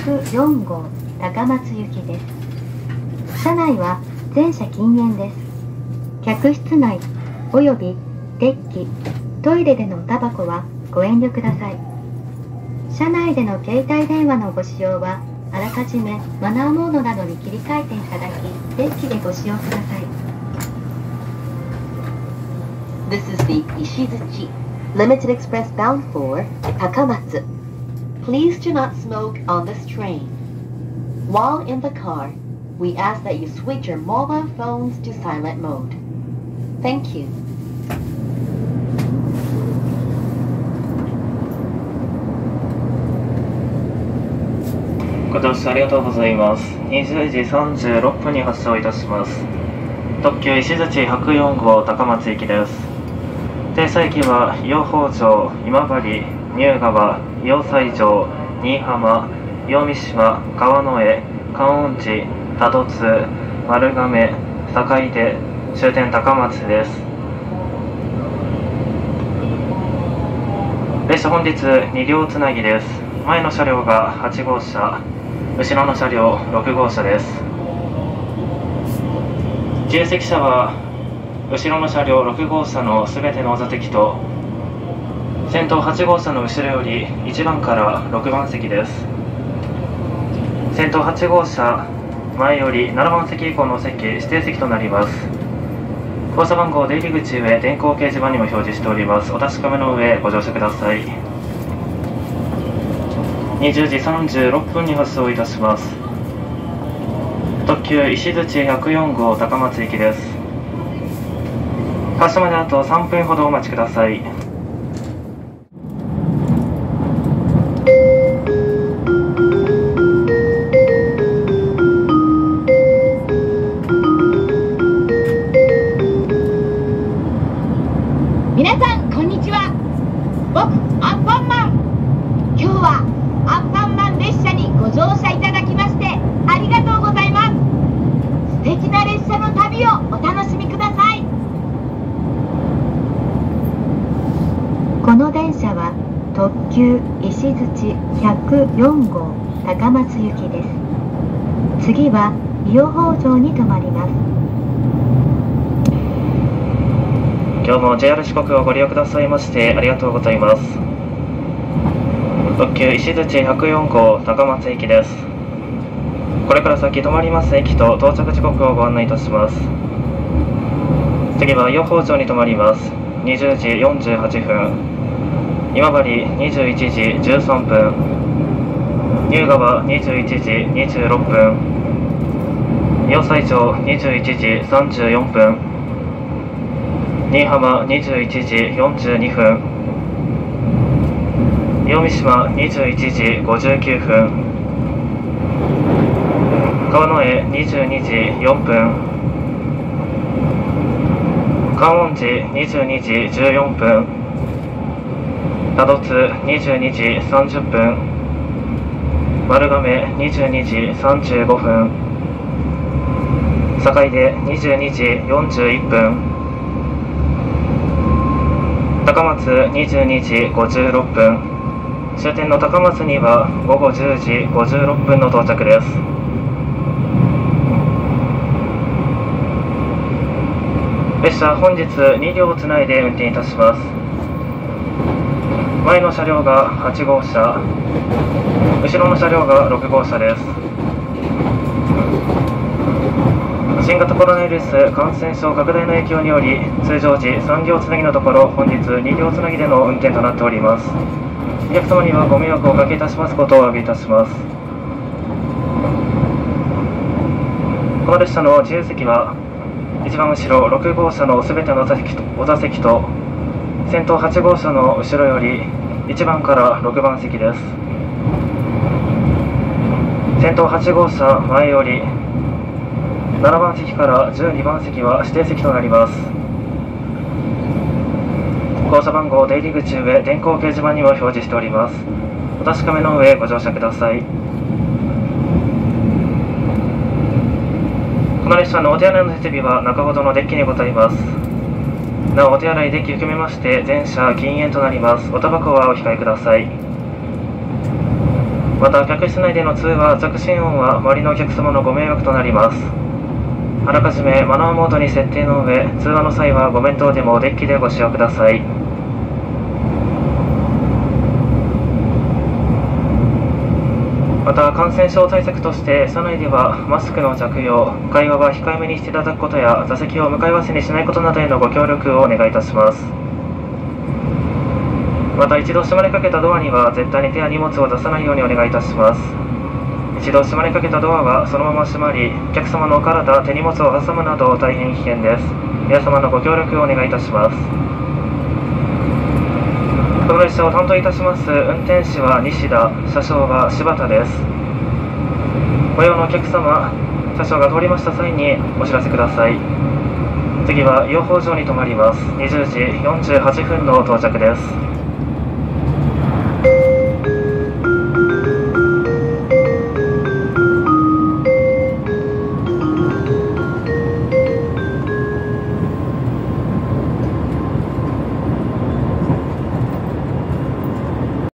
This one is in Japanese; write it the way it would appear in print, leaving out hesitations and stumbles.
104号高松行きです。車内は全車禁煙です。客室内およびデッキ、トイレでのタバコはご遠慮ください。車内での携帯電話のご使用はあらかじめマナーモードなどに切り替えていただき、デッキでご使用ください。 This is the Ishizuchi Limited Express bound for Takamatsu. Please do not smoke on this train. While in the car, we ask that you switch your mobile phones to silent mode. Thank you. ご乗車ありがとうございます。20時36分に発車いたします。特急石鎚104号高松行きです。停車駅は伊予北条、今治、乳川、伊予西条、新居浜、伊予三島、川之江、観音寺、多度津、丸亀、坂出、終点高松です。列車本日2両つなぎです。前の車両が8号車、後ろの車両6号車です。自由席車は後ろの車両6号車のすべてのお座席と先頭8号車の後ろより1番から6番席です。先頭8号車前より7番席以降の席指定席となります。降車番号出入り口上電光掲示板にも表示しております。お確かめの上ご乗車ください。20時36分に発送いたします。特急石鎚104号高松行きです。発車まであと3分ほどお待ちください。 皆さんこんにちは。僕アンパンマン。今日はアンパンマン列車にご乗車いただきましてありがとうございます。素敵な列車の旅をお楽しみください。 この電車は特急石鎚104号高松行きです。次は伊予北条に停まります。 今日も JR 四国をご利用くださいましてありがとうございます。特急石鎚104号高松行きです。これから先止まります駅と到着時刻をご案内いたします。次は伊予北条に停まります。20時48分、今治21時13分、乳川21時26分、伊予西条21時34分、新居浜21時42分、伊予三島21時59分、川之江22時4分、観音寺22時14分、多度津22時30分、丸亀22時35分、坂出22時41分、高松22時56分、終点の高松には午後10時56分の到着です。列車本日2両つないで運転いたします。前の車両が8号車、後ろの車両が6号車です。新型コロナウイルス感染症拡大の影響により通常時3両つなぎのところ本日2両つなぎでの運転となっております。お客様にはご迷惑をおかけいたしますことをお詫びいたします。この列車の自由席は一番後ろ6号車のすべてのお座席と先頭8号車の後ろより1番から6番席です。先頭8号車前より7番席から12番席は指定席となります。降車番号出入り口上電光掲示板にも表示しております。お確かめの上ご乗車ください。この列車のお手洗いの設備は中ほどのデッキにございます。なおお手洗いデッキ含めまして全車禁煙となります。おタバコはお控えください。 また客室内での通話、着信音は周りのお客様のご迷惑となります。あらかじめマナーモードに設定の上、通話の際はご面倒でもデッキでご使用ください。また感染症対策として車内ではマスクの着用、会話は控えめにしていただくことや座席を向かい合わせにしないことなどへのご協力をお願いいたします。また一度閉まりかけたドアには絶対に手や荷物を出さないようにお願いいたします。一度閉まりかけたドアはそのまま閉まり、お客様のお体、手荷物を挟むなど大変危険です。皆様のご協力をお願いいたします。この列車を担当いたします運転士は西田、車掌は柴田です。ご用のお客様、車掌が通りました際にお知らせください。次は養蜂場に停まります。20時48分の到着です。